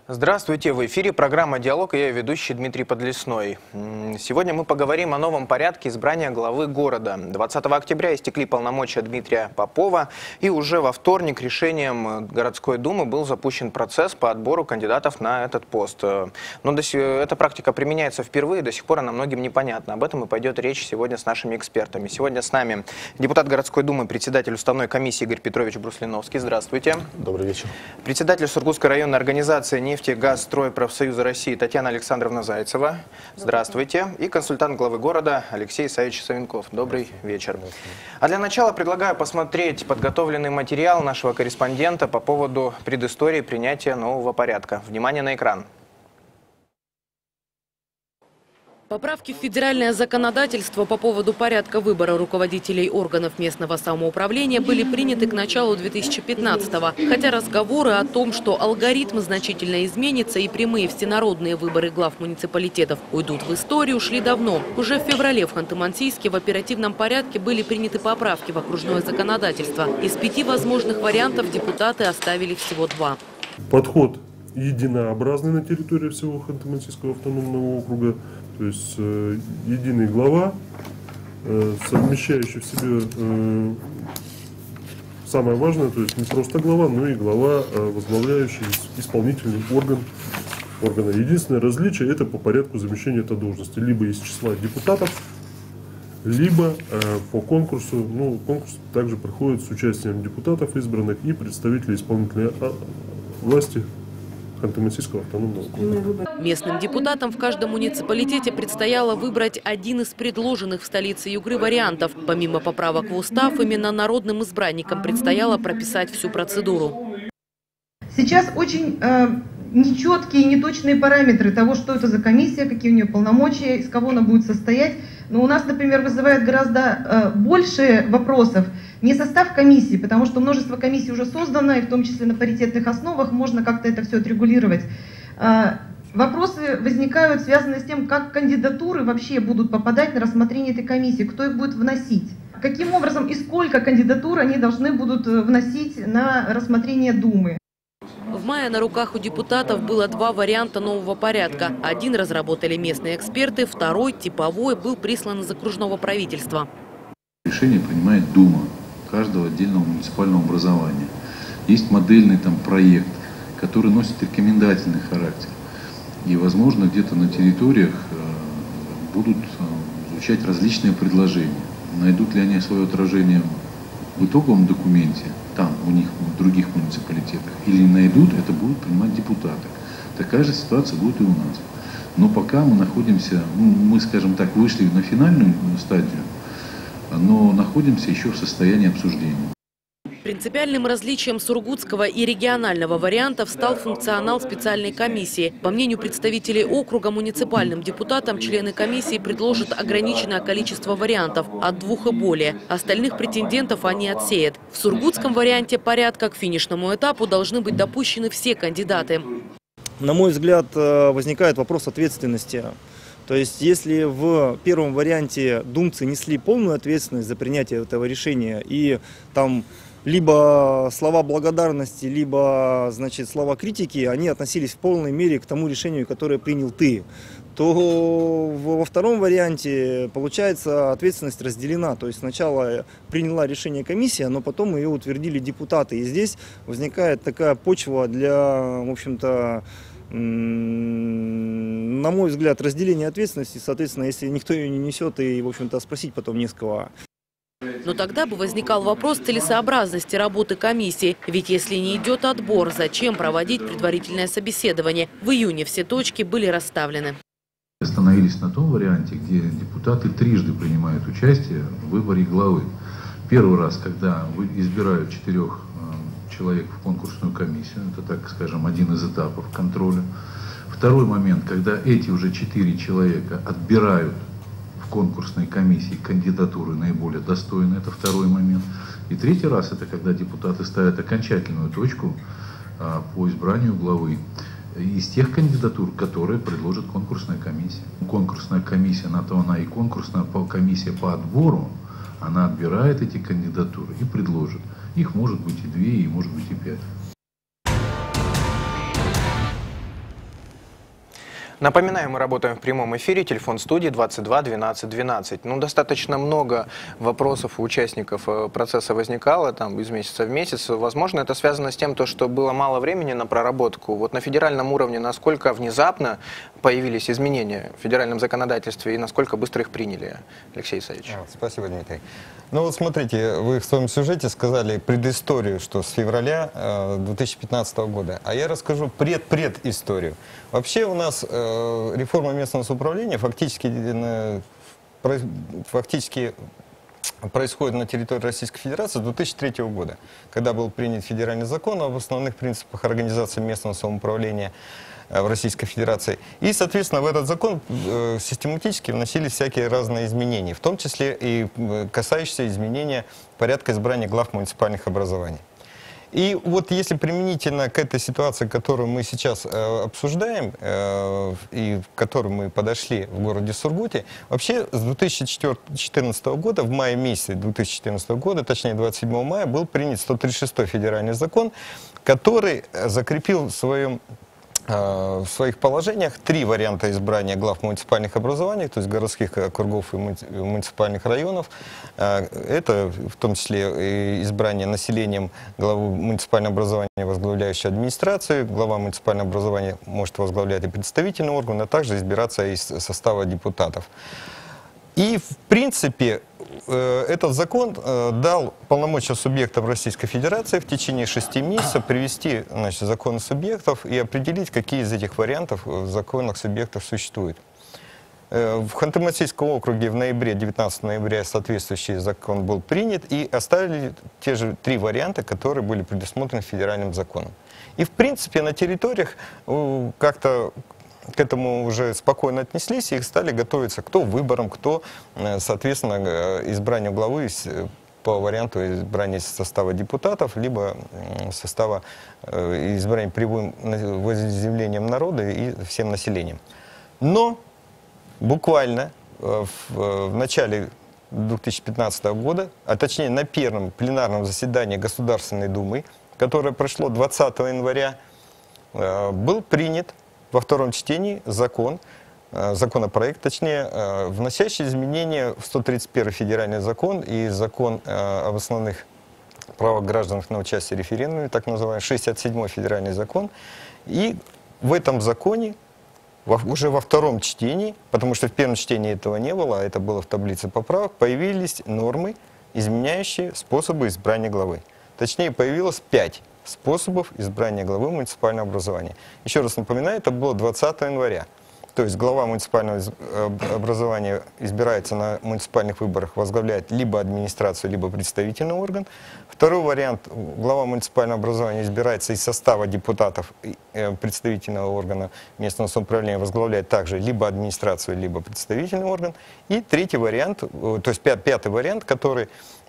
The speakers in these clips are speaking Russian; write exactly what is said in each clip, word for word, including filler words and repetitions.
Здравствуйте! В эфире программа «Диалог» и я ведущий Дмитрий Подлесной. Сегодня мы поговорим о новом порядке избрания главы города. двадцатого октября истекли полномочия Дмитрия Попова, и уже во вторник решением городской думы был запущен процесс по отбору кандидатов на этот пост. Но эта практика применяется впервые, до сих пор она многим непонятна. Об этом и пойдет речь сегодня с нашими экспертами. Сегодня с нами депутат городской думы, председатель уставной комиссии Игорь Петрович Бруслиновский. Здравствуйте. Добрый вечер. Председатель Сургутской районной организации «Нефть Газ, Строй, Профсоюза России» Татьяна Александровна Зайцева. Здравствуйте. И консультант главы города Алексей Исаевич Савенков. Добрый вечер. А для начала предлагаю посмотреть подготовленный материал нашего корреспондента по поводу предыстории принятия нового порядка. Внимание на экран. Поправки в федеральное законодательство по поводу порядка выбора руководителей органов местного самоуправления были приняты к началу две тысячи пятнадцатого. Хотя разговоры о том, что алгоритм значительно изменится и прямые всенародные выборы глав муниципалитетов уйдут в историю, шли давно. Уже в феврале в Ханты-Мансийске в оперативном порядке были приняты поправки в окружное законодательство. Из пяти возможных вариантов депутаты оставили всего два. Подход единообразный на территории всего Ханты-Мансийского автономного округа. То есть э, единый глава, э, совмещающий в себе э, самое важное, то есть не просто глава, но и глава, э, возглавляющий исполнительный орган органа. Единственное различие — это по порядку замещения этой должности. Либо из числа депутатов, либо э, по конкурсу. Ну, конкурс также проходит с участием депутатов избранных и представителей исполнительной власти Ханты-Мансийского автономного округа. Местным депутатам в каждом муниципалитете предстояло выбрать один из предложенных в столице Югры вариантов. Помимо поправок в устав, именно народным избранникам предстояло прописать всю процедуру. Сейчас очень э, нечеткие, неточные параметры того, что это за комиссия, какие у нее полномочия, из кого она будет состоять. Но у нас, например, вызывает гораздо э, больше вопросов не состав комиссии, потому что множество комиссий уже создано, и в том числе на паритетных основах можно как-то это все отрегулировать. Э, вопросы возникают, связанные с тем, как кандидатуры вообще будут попадать на рассмотрение этой комиссии, кто их будет вносить. Каким образом и сколько кандидатур они должны будут вносить на рассмотрение Думы. В мае на руках у депутатов было два варианта нового порядка. Один разработали местные эксперты, второй, типовой, был прислан из окружного правительства. Решение принимает Дума каждого отдельного муниципального образования. Есть модельный там проект, который носит рекомендательный характер. И, возможно, где-то на территориях будут звучать различные предложения. Найдут ли они свое отражение в итоговом документе, там, у них, в других муниципалитетах, или не найдут, это будут принимать депутаты. Такая же ситуация будет и у нас. Но пока мы находимся, ну, мы, скажем так, вышли на финальную стадию, но находимся еще в состоянии обсуждения. Принципиальным различием сургутского и регионального вариантов стал функционал специальной комиссии. По мнению представителей округа, муниципальным депутатам члены комиссии предложат ограниченное количество вариантов, от двух и более. Остальных претендентов они отсеят. В сургутском варианте порядка к финишному этапу должны быть допущены все кандидаты. На мой взгляд, возникает вопрос ответственности. То есть, если в первом варианте думцы несли полную ответственность за принятие этого решения, и там либо слова благодарности, либо, значит, слова критики, они относились в полной мере к тому решению, которое принял ты, то во втором варианте, получается, ответственность разделена. То есть сначала приняла решение комиссия, но потом ее утвердили депутаты. И здесь возникает такая почва для, в общем-то, на мой взгляд, разделение ответственности. Соответственно, если никто ее не несет, и, в общем-то, спросить потом не с кого. Но тогда бы возникал вопрос целесообразности работы комиссии. Ведь если не идет отбор, зачем проводить предварительное собеседование? В июне все точки были расставлены. Остановились на том варианте, где депутаты трижды принимают участие в выборе главы. Первый раз, когда избирают четырех человек в конкурсную комиссию, это, так скажем, один из этапов контроля. Второй момент, когда эти уже четыре человека отбирают в конкурсной комиссии кандидатуры наиболее достойные, это второй момент. И третий раз, это когда депутаты ставят окончательную точку а, по избранию главы из тех кандидатур, которые предложит конкурсная комиссия. Конкурсная комиссия, на то она и конкурсная комиссия по отбору, она отбирает эти кандидатуры и предложит. Их может быть и две, и может быть и пять. Напоминаю, мы работаем в прямом эфире, телефон студии двадцать два двенадцать двенадцать. Ну, достаточно много вопросов у участников процесса возникало там из месяца в месяц. Возможно, это связано с тем, то, что было мало времени на проработку. Вот на федеральном уровне насколько внезапно появились изменения в федеральном законодательстве и насколько быстро их приняли, Алексей Исаевич? А, спасибо, Дмитрий. Ну вот смотрите, вы в своем сюжете сказали предысторию, что с февраля э, две тысячи пятнадцатого года, а я расскажу пред-предысторию. Вообще у нас э, реформа местного самоуправления фактически, э, про, фактически происходит на территории Российской Федерации с две тысячи третьего года, когда был принят федеральный закон об основных принципах организации местного самоуправления в Российской Федерации. И, соответственно, в этот закон э, систематически вносились всякие разные изменения, в том числе и касающиеся изменения порядка избрания глав муниципальных образований. И вот если применительно к этой ситуации, которую мы сейчас э, обсуждаем, э, и к которой мы подошли в городе Сургуте, вообще с две тысячи четырнадцатого года, в мае месяце две тысячи четырнадцатого года, точнее двадцать седьмого мая, был принят сто тридцать шестой федеральный закон, который закрепил в своем в своих положениях три варианта избрания глав муниципальных образований, то есть городских округов и муниципальных районов. Это в том числе избрание населением главы муниципального образования, возглавляющей администрацию. Глава муниципального образования может возглавлять и представительный орган, а также избираться из состава депутатов. И, в принципе, этот закон дал полномочия субъектам Российской Федерации в течение шести месяцев привести, значит, законы субъектов и определить, какие из этих вариантов в законах субъектов существуют. В Ханты-Мансийском округе в ноябре, девятнадцатого ноября, соответствующий закон был принят, и оставили те же три варианта, которые были предусмотрены федеральным законом. И, в принципе, на территориях как-то к этому уже спокойно отнеслись и стали готовиться кто выборам, кто, соответственно, избранию главы по варианту избрания из состава депутатов, либо состава избрания прямым волеизъявлением народа и всем населением. Но буквально в, в начале две тысячи пятнадцатого года, а точнее на первом пленарном заседании Государственной Думы, которое прошло двадцатого января, был принят во втором чтении закон, законопроект, точнее, вносящий изменения в сто тридцать первый федеральный закон и закон об основных правах граждан на участие в референдуме, так называемый шестьдесят седьмой федеральный закон. И в этом законе уже во втором чтении, потому что в первом чтении этого не было, а это было в таблице поправок, появились нормы, изменяющие способы избрания главы. Точнее, появилось пять способов избрания главы муниципального образования. Еще раз напоминаю, это было двадцатого января. То есть глава муниципального образования избирается на муниципальных выборах, возглавляет либо администрацию, либо представительный орган. Второй вариант, глава муниципального образования избирается из состава депутатов представительного органа местного самоуправления, возглавляет также либо администрацию, либо представительный орган. И третий вариант, то есть пятый вариант, который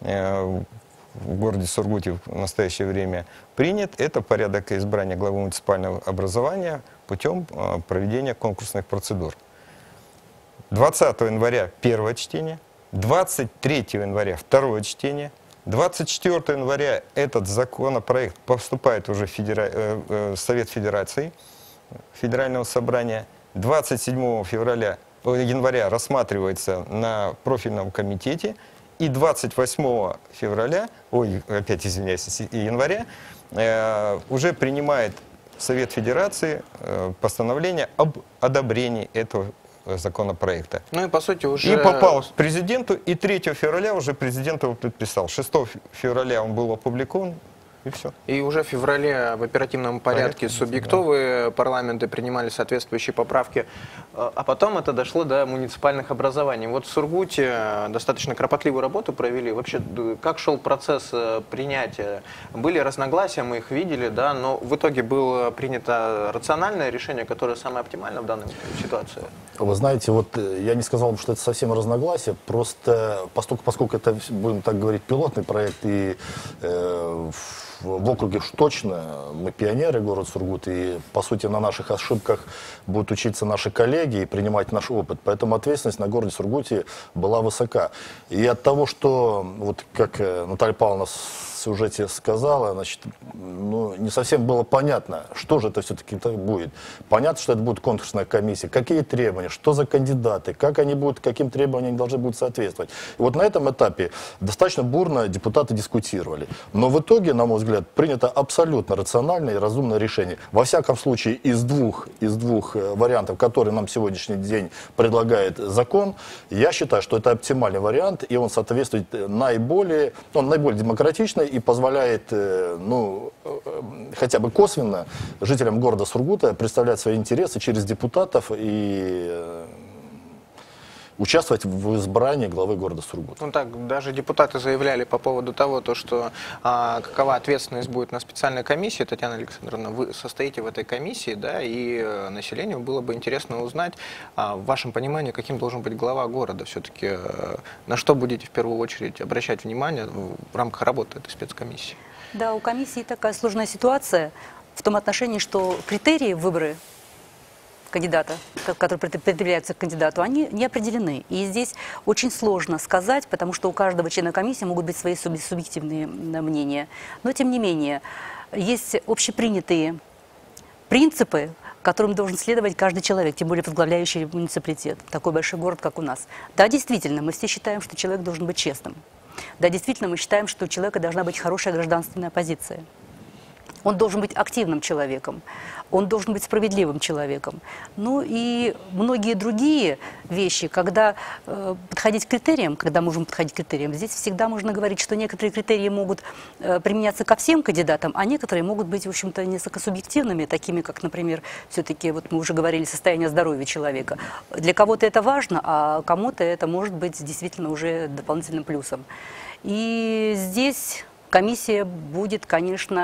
в городе Сургуте в настоящее время принят, это порядок избрания главы муниципального образования путем проведения конкурсных процедур. двадцатого января первое чтение, двадцать третьего января второе чтение, двадцать четвёртого января этот законопроект поступает уже в Федера... э, Совет Федерации, Федерального собрания, двадцать седьмого февраля, января рассматривается на профильном комитете, и двадцать восьмого февраля, ой, опять извиняюсь, января, э, уже принимает Совет Федерации э, постановление об одобрении этого законопроекта. Ну и по сути уже... И попал к президенту, и третьего февраля уже президент его подписал. шестого февраля он был опубликован, и все. И уже в феврале в оперативном порядке Порядок, субъектовые да. парламенты принимали соответствующие поправки, а потом это дошло до муниципальных образований. Вот в Сургуте достаточно кропотливую работу провели. Вообще, как шел процесс принятия? Были разногласия, мы их видели, да, но в итоге было принято рациональное решение, которое самое оптимальное в данной ситуации. Вы знаете, вот я не сказал бы, что это совсем разногласия, просто поскольку, поскольку это, будем так говорить, пилотный проект, и э, в округе уж точно мы пионеры, город Сургут, и по сути на наших ошибках будут учиться наши коллеги и принимать наш опыт. Поэтому ответственность на городе Сургуте была высока. И от того, что, вот как Наталья Павловна в сюжете сказала, значит, ну, не совсем было понятно, что же это все-таки будет. Понятно, что это будет конкурсная комиссия, какие требования, что за кандидаты, как они будут, каким требованиям должны будут соответствовать. И вот на этом этапе достаточно бурно депутаты дискутировали. Но в итоге, на мой взгляд, принято абсолютно рациональное и разумное решение. Во всяком случае, из двух, из двух вариантов, которые нам сегодняшний день предлагает закон, я считаю, что это оптимальный вариант, и он соответствует наиболее, он наиболее демократичный и позволяет, ну, хотя бы косвенно жителям города Сургута представлять свои интересы через депутатов и участвовать в избрании главы города Сургут. Ну так, даже депутаты заявляли по поводу того, то, что а, какова ответственность будет на специальной комиссии. Татьяна Александровна, вы состоите в этой комиссии, да, и а, населению было бы интересно узнать, а, в вашем понимании, каким должен быть глава города. Все-таки а, на что будете в первую очередь обращать внимание в, в рамках работы этой спецкомиссии? Да, у комиссии такая сложная ситуация в том отношении, что критерии выбора кандидата, которые предъявляются к кандидату, они не определены. И здесь очень сложно сказать, потому что у каждого члена комиссии могут быть свои субъективные мнения. Но, тем не менее, есть общепринятые принципы, которым должен следовать каждый человек, тем более возглавляющий муниципалитет, такой большой город, как у нас. Да, действительно, мы все считаем, что человек должен быть честным. Да, действительно, мы считаем, что у человека должна быть хорошая гражданственная позиция. Он должен быть активным человеком, он должен быть справедливым человеком. Ну и многие другие вещи, когда э, подходить к критериям, когда можем подходить к критериям, здесь всегда можно говорить, что некоторые критерии могут э, применяться ко всем кандидатам, а некоторые могут быть, в общем-то, несколько субъективными, такими как, например, все-таки, вот мы уже говорили, состояние здоровья человека. Для кого-то это важно, а кому-то это может быть действительно уже дополнительным плюсом. И здесь комиссия будет, конечно,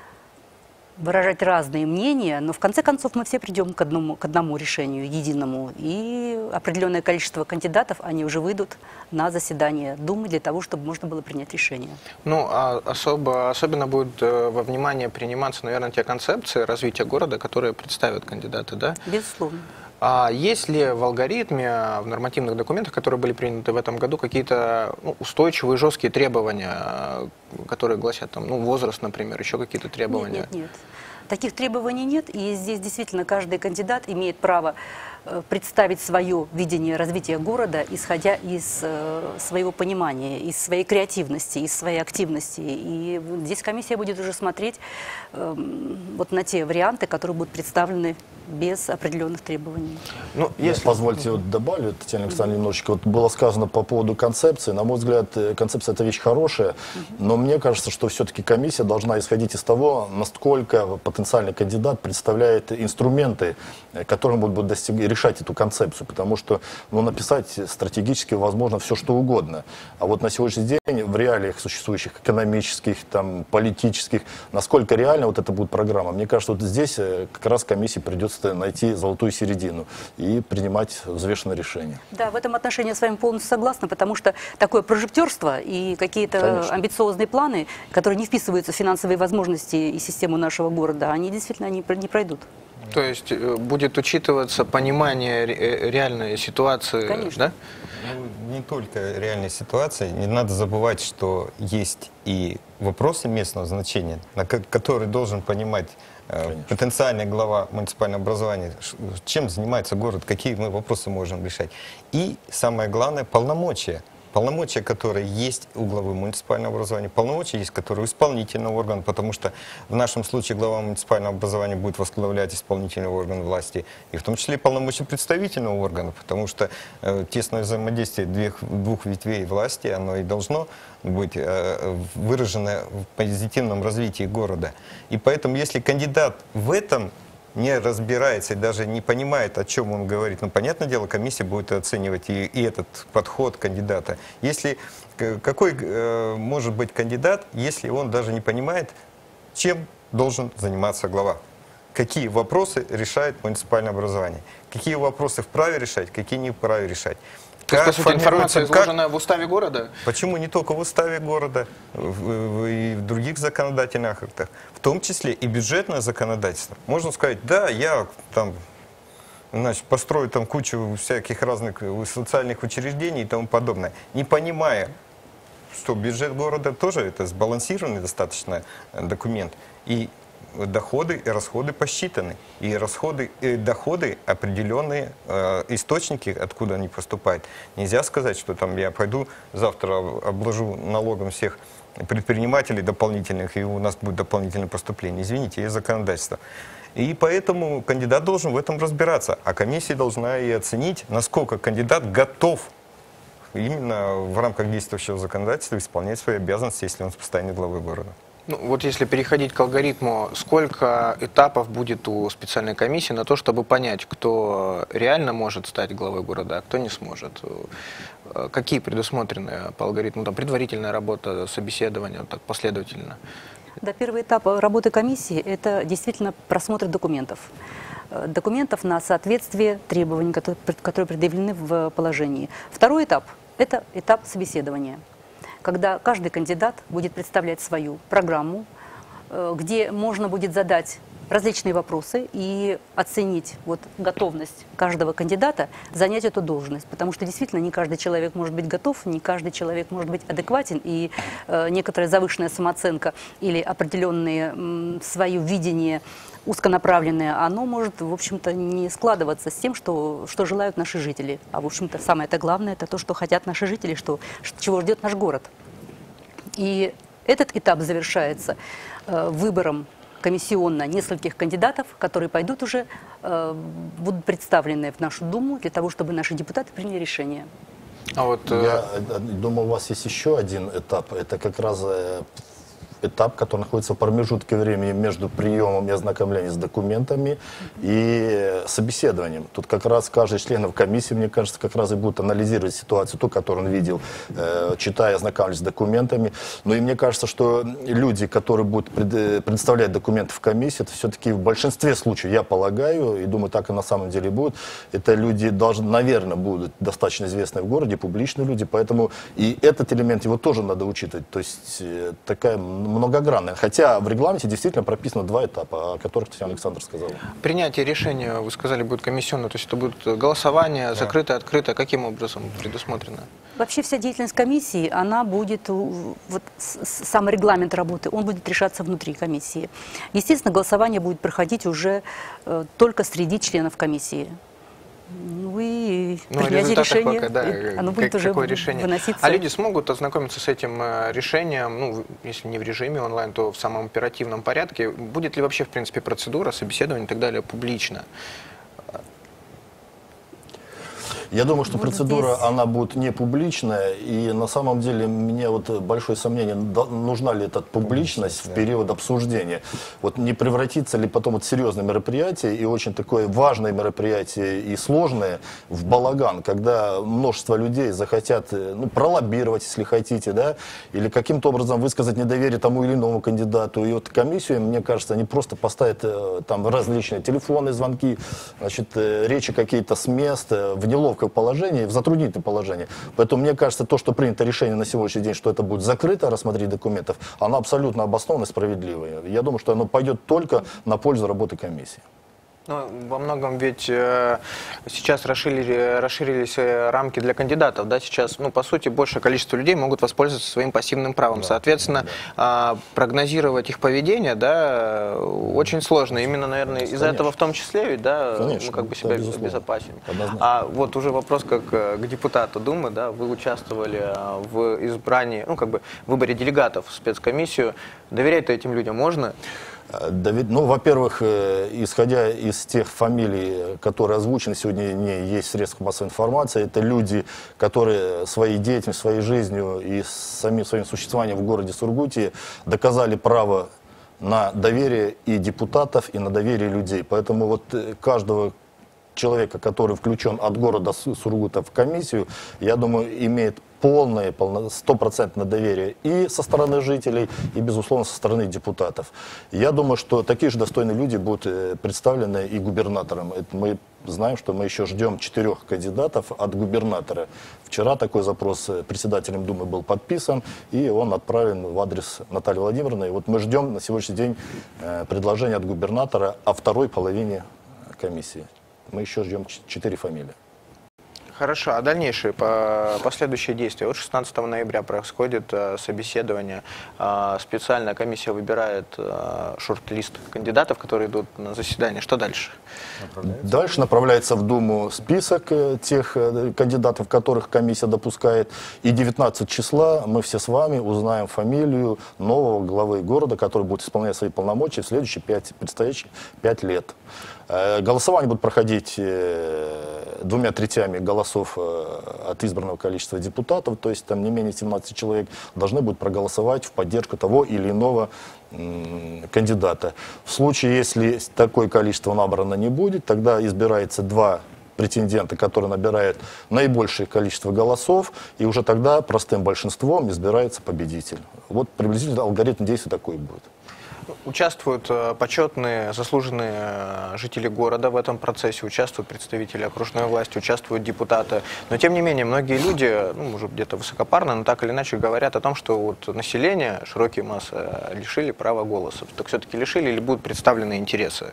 выражать разные мнения, но в конце концов мы все придем к одному, к одному решению, единому. И определенное количество кандидатов, они уже выйдут на заседание Думы для того, чтобы можно было принять решение. Ну, а особо, особенно будет во внимание приниматься, наверное, те концепции развития города, которые представят кандидаты, да? Безусловно. А есть ли в алгоритме, в нормативных документах, которые были приняты в этом году, какие-то, ну, устойчивые, жесткие требования, которые гласят, там, ну, возраст, например, еще какие-то требования? Нет, нет, нет. Таких требований нет, и здесь действительно каждый кандидат имеет право представить свое видение развития города, исходя из э, своего понимания, из своей креативности, из своей активности. И здесь комиссия будет уже смотреть э, вот на те варианты, которые будут представлены без определенных требований. Ну, если... Позвольте вот добавлю, Татьяна Александровна, немножечко. Вот было сказано по поводу концепции. На мой взгляд, концепция – это вещь хорошая, но мне кажется, что все-таки комиссия должна исходить из того, насколько потенциальный кандидат представляет инструменты, которым будут достиг... решать эту концепцию. Потому что, ну, написать стратегически возможно все, что угодно. А вот на сегодняшний день в реалиях существующих экономических, там, политических, насколько реально вот эта будет программа, мне кажется, вот здесь как раз комиссии придется найти золотую середину и принимать взвешенное решение. Да, в этом отношении я с вами полностью согласна, потому что такое прожектерство и какие-то амбициозные планы, которые не вписываются в финансовые возможности и систему нашего города, они действительно не пройдут. То есть будет учитываться понимание реальной ситуации? Конечно. Да? Ну, не только реальной ситуации. Не надо забывать, что есть и вопросы местного значения, на которые должен понимать Конечно. потенциальный глава муниципального образования, чем занимается город, какие мы вопросы можем решать. И самое главное, полномочия. Полномочия, которые есть у главы муниципального образования, полномочия есть, которые у исполнительного органа, потому что в нашем случае глава муниципального образования будет возглавлять исполнительный орган власти, и в том числе и полномочия представительного органа, потому что э, тесное взаимодействие двух, двух ветвей власти, оно и должно быть э, выражено в позитивном развитии города. И поэтому, если кандидат в этом не разбирается и даже не понимает, о чем он говорит, ну, понятное дело, комиссия будет оценивать и, и этот подход кандидата. Если, какой э, может быть кандидат, если он даже не понимает, чем должен заниматься глава? Какие вопросы решает муниципальное образование? Какие вопросы вправе решать, какие не вправе решать? Как по сути, информация формируется- изложена в уставе города? Почему не только в уставе города, в- в- и в других законодательных актах, в том числе и бюджетное законодательство. Можно сказать, да, я там, значит, построю там кучу всяких разных социальных учреждений и тому подобное, не понимая, что бюджет города тоже это сбалансированный достаточно документ, и доходы и расходы посчитаны, и расходы и доходы определенные э, источники, откуда они поступают. Нельзя сказать, что там я пойду завтра обложу налогом всех предпринимателей дополнительных, и у нас будет дополнительное поступление. Извините, есть законодательство. И поэтому кандидат должен в этом разбираться, а комиссия должна и оценить, насколько кандидат готов именно в рамках действующего законодательства исполнять свои обязанности, если он в состоянии главы города. Ну, вот если переходить к алгоритму, сколько этапов будет у специальной комиссии на то, чтобы понять, кто реально может стать главой города, а кто не сможет? Какие предусмотрены по алгоритму? Там предварительная работа, собеседование, вот так последовательно? Да, первый этап работы комиссии – это действительно просмотр документов. Документов на соответствие требований, которые, которые предъявлены в положении. Второй этап – это этап собеседования, когда каждый кандидат будет представлять свою программу, где можно будет задать различные вопросы и оценить вот готовность каждого кандидата занять эту должность. Потому что действительно не каждый человек может быть готов, не каждый человек может быть адекватен, и э, некоторая завышенная самооценка или определенное м, свое видение узконаправленное, оно может, в общем-то, не складываться с тем, что, что желают наши жители. А, в общем-то, самое-то главное – это то, что хотят наши жители, что, чего ждет наш город. И этот этап завершается э, выбором комиссионно нескольких кандидатов, которые пойдут уже, э, будут представлены в нашу Думу для того, чтобы наши депутаты приняли решение. А вот, э... Я думаю, у вас есть еще один этап. Это как раз э, этап, который находится в промежутке времени между приемом и ознакомлением с документами и собеседованием. Тут как раз каждый член комиссии, мне кажется, как раз и будет анализировать ситуацию, ту, которую он видел, э, читая, ознакомляясь с документами. Но и мне кажется, что люди, которые будут пред, представлять документы в комиссии, это все-таки в большинстве случаев, я полагаю, и думаю, так и на самом деле будет, это люди, должны, наверное, будут достаточно известные в городе, публичные люди, поэтому и этот элемент его тоже надо учитывать. То есть э, такая многогранная. Хотя в регламенте действительно прописано два этапа, о которых Татьяна Александровна сказала. Принятие решения, вы сказали, будет комиссионное, то есть это будет голосование, да. Закрытое, открытое. Каким образом предусмотрено? Вообще вся деятельность комиссии, она будет, вот сам регламент работы, он будет решаться внутри комиссии. Естественно, голосование будет проходить уже э, только среди членов комиссии. Ну и ну, принятие решения, пока, да, оно будет как, уже решение? выноситься. А люди смогут ознакомиться с этим решением, ну, если не в режиме онлайн, то в самом оперативном порядке? Будет ли вообще, в принципе, процедура, собеседование и так далее публично? Я думаю, что вот процедура, здесь... она будет не публичная, и на самом деле мне вот большое сомнение, нужна ли эта публичность в период обсуждения. Вот не превратится ли потом вот серьезное мероприятие, и очень такое важное мероприятие и сложное, в балаган, когда множество людей захотят, ну, пролоббировать, если хотите, да, или каким-то образом высказать недоверие тому или иному кандидату. И вот комиссию, мне кажется, они просто поставят там различные телефонные звонки, значит, речи какие-то с мест, в неловкое положение, в затруднительное положение. Поэтому мне кажется, то, что принято решение на сегодняшний день, что это будет закрыто рассмотрение документов, оно абсолютно обоснованно и справедливое. Я думаю, что оно пойдет только на пользу работы комиссии. Ну, во многом ведь э, сейчас расширили, расширились рамки для кандидатов, да, сейчас, ну, по сути, большее количество людей могут воспользоваться своим пассивным правом, да, соответственно, да. э, прогнозировать их поведение, да, очень сложно, именно, наверное, из-за этого в том числе, ведь, да, Конечно, мы как бы себя безусловно. обезопасим. Однозначно. А вот уже вопрос как к депутату Думы, да, вы участвовали в избрании, ну, как бы, в выборе делегатов в спецкомиссию, доверять-то этим людям можно? Ну, во-первых, исходя из тех фамилий, которые озвучены сегодня не есть в средствах массовой информации, это люди, которые своей деятельностью, своей жизнью и самим своим существованием в городе Сургуте доказали право на доверие и депутатов, и на доверие людей. Поэтому вот каждого человека, который включен от города Сургута в комиссию, я думаю, имеет полное, стопроцентное доверие и со стороны жителей, и, безусловно, со стороны депутатов. Я думаю, что такие же достойные люди будут представлены и губернатором. Это мы знаем, что мы еще ждем четырех кандидатов от губернатора. Вчера такой запрос председателем Думы был подписан, и он отправлен в адрес Натальи Владимировны. И вот мы ждем на сегодняшний день предложения от губернатора о второй половине комиссии. Мы еще ждем четыре фамилии. Хорошо, а дальнейшие по, последующие действия? Вот шестнадцатого ноября происходит э, собеседование, э, специальная комиссия выбирает э, шорт-лист кандидатов, которые идут на заседание. Что дальше? Направляется. Дальше направляется в Думу список э, тех э, кандидатов, которых комиссия допускает. И девятнадцатого числа мы все с вами узнаем фамилию нового главы города, который будет исполнять свои полномочия в следующие пять, предстоящие пять лет. Голосование будет проходить двумя третями голосов от избранного количества депутатов, то есть там не менее семнадцати человек должны будут проголосовать в поддержку того или иного кандидата. В случае, если такое количество набрано не будет, тогда избирается два претендента, которые набирают наибольшее количество голосов, и уже тогда простым большинством избирается победитель. Вот приблизительно алгоритм действий такой будет. Участвуют почетные, заслуженные жители города в этом процессе, участвуют представители окружной власти, участвуют депутаты. Но, тем не менее, многие люди, ну, может, где-то высокопарно, но так или иначе говорят о том, что вот население, широкие массы, лишили права голоса. Так все-таки лишили или будут представлены интересы?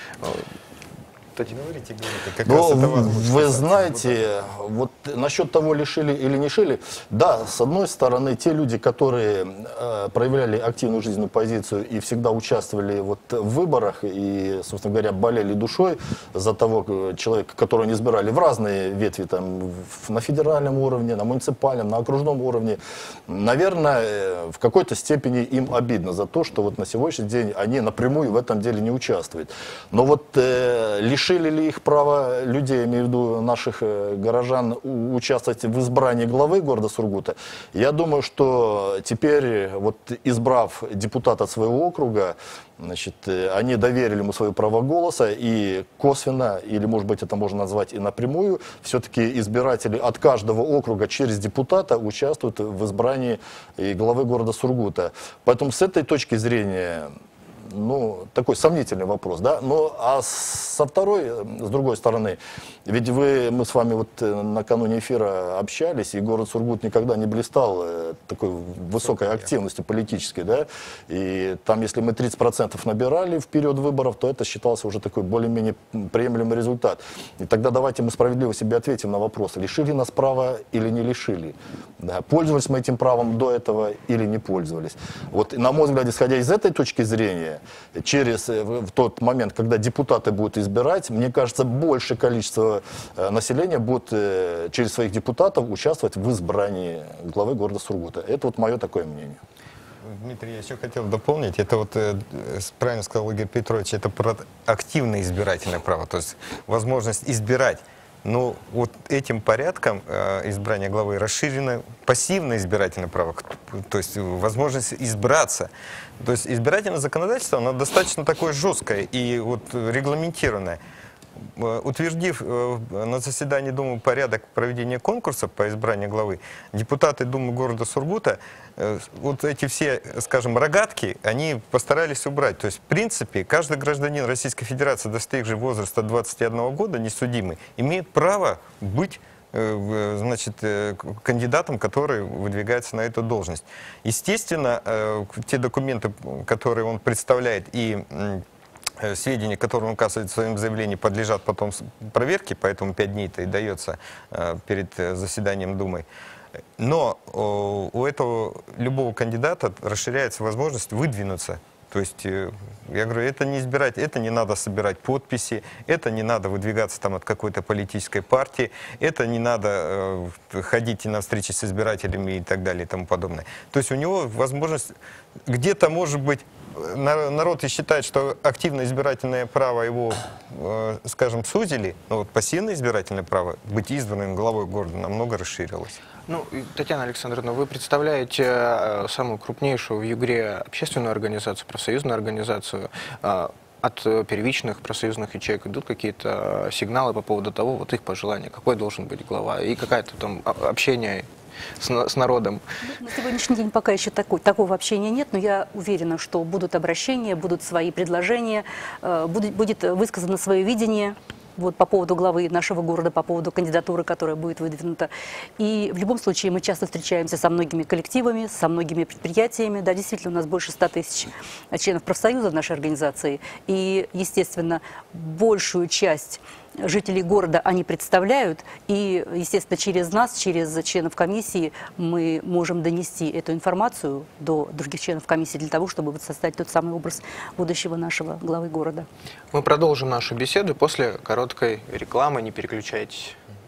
Говорите, говорите, как Но, раз это вы знаете, вот насчет того, лишили или не лишили, да, с одной стороны, те люди, которые э, проявляли активную жизненную позицию и всегда участвовали вот в выборах и, собственно говоря, болели душой за того человека, которого они избирали в разные ветви, там, в, на федеральном уровне, на муниципальном, на окружном уровне, наверное, в какой-то степени им обидно за то, что вот на сегодняшний день они напрямую в этом деле не участвуют. Но вот э, лишили Лишили ли их права людей, имею в виду наших горожан, участвовать в избрании главы города Сургута? Я думаю, что теперь, вот избрав депутата своего округа, значит, они доверили ему свое право голоса, и косвенно, или, может быть, это можно назвать и напрямую, все-таки избиратели от каждого округа через депутата участвуют в избрании главы города Сургута. Поэтому с этой точки зрения... Ну, такой сомнительный вопрос, да. Ну, а со второй, с другой стороны, ведь вы, мы с вами вот накануне эфира общались, и город Сургут никогда не блистал такой высокой активностью политической, да. И там, если мы тридцать процентов набирали в период выборов, то это считался уже такой более-менее приемлемый результат. И тогда давайте мы справедливо себе ответим на вопрос, лишили нас права или не лишили. Да. Пользовались мы этим правом до этого или не пользовались. Вот, на мой взгляд, исходя из этой точки зрения, через в тот момент, когда депутаты будут избирать, мне кажется, большее количество населения будет через своих депутатов участвовать в избрании главы города Сургута. Это вот мое такое мнение. Дмитрий, я еще хотел дополнить, это вот, правильно сказал Игорь Петрович, это про активное избирательное право, то есть возможность избирать. Но вот этим порядком э, избрания главы расширено пассивное избирательное право, то есть возможность избраться. То есть избирательное законодательство, оно достаточно такое жесткое и вот регламентированное. Утвердив на заседании Думы порядок проведения конкурсов по избранию главы, депутаты Думы города Сургута вот эти все, скажем, рогатки, они постарались убрать. То есть, в принципе, каждый гражданин Российской Федерации, достигший возраста двадцати одного года, несудимый, имеет право быть, значит, кандидатом, который выдвигается на эту должность. Естественно, те документы, которые он представляет, и сведения, которые он указывает в своем заявлении, подлежат потом проверке, поэтому пять дней-то и дается перед заседанием Думы. Но у этого любого кандидата расширяется возможность выдвинуться. То есть, я говорю, это не избирать, это не надо собирать подписи, это не надо выдвигаться там от какой-то политической партии, это не надо э, ходить на встречи с избирателями и так далее и тому подобное. То есть у него возможность где-то, может быть, народ и считает, что активное избирательное право его, э, скажем, сузили, но вот пассивное избирательное право быть избранным главой города намного расширилось. Ну, Татьяна Александровна, вы представляете самую крупнейшую в Югре общественную организацию, профсоюзную организацию. От первичных профсоюзных ячеек идут какие-то сигналы по поводу того, вот их пожелания, какой должен быть глава, и какое-то там общение с, на- с народом? На сегодняшний день пока еще такой, такого общения нет, но я уверена, что будут обращения, будут свои предложения, э, будет, будет высказано свое видение вот, по поводу главы нашего города, по поводу кандидатуры, которая будет выдвинута. И в любом случае мы часто встречаемся со многими коллективами, со многими предприятиями. Да, действительно, у нас больше ста тысяч членов профсоюза в нашей организации. И, естественно, большую часть жителей города они представляют, и, естественно, через нас, через членов комиссии мы можем донести эту информацию до других членов комиссии для того, чтобы вот создать тот самый образ будущего нашего главы города. Мы продолжим нашу беседу после короткой рекламы. Не переключайтесь.